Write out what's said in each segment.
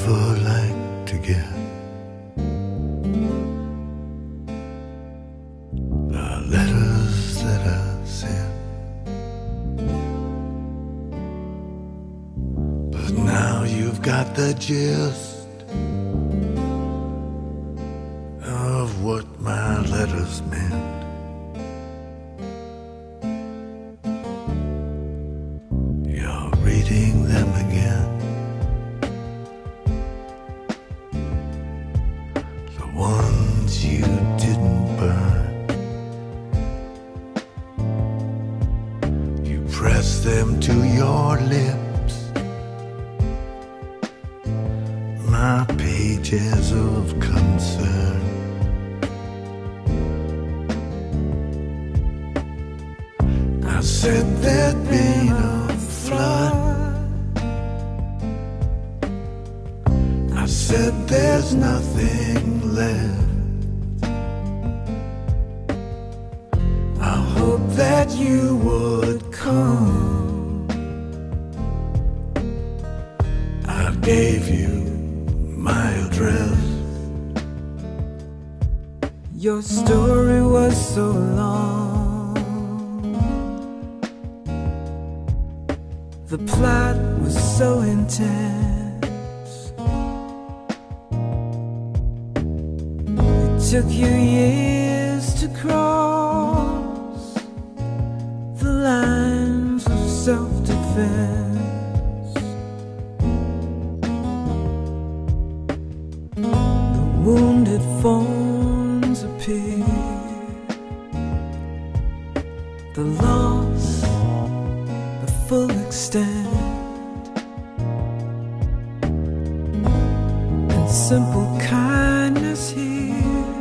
ever like to get the letters that I sent, but now you've got the gist of what my letters meant. You're reading them again, the ones you didn't burn. You press them to your lips, my pages of concern. I said there'd been a flood, I said there's nothing left. I hope that you would come. I gave you my address. Your story was so long, the plot was so intense. It took you years to cross the lines of self-defense. The wounded forms appear, the loss, the full extent, and simple kindness here,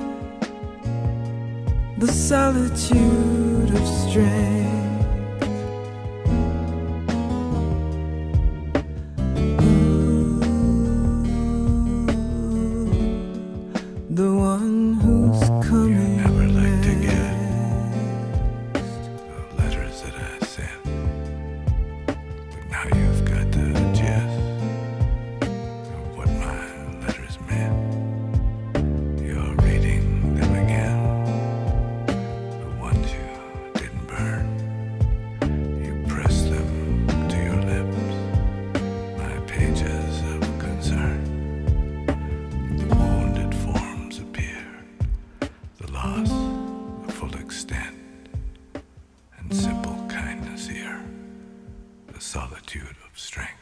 the solitude of strength. The one who's coming Never like to get next. the letters that I sent, but now you've got the gist of what my letters meant. You're reading them again, the ones you didn't burn. You press them to your lips, my pages of concern. The wounded forms appear, the loss, the full extent, and simple kindness here, the solitude of strength.